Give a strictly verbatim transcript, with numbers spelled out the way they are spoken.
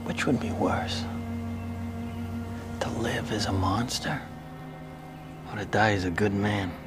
Which would be worse? To live as a monster, or to die as a good man?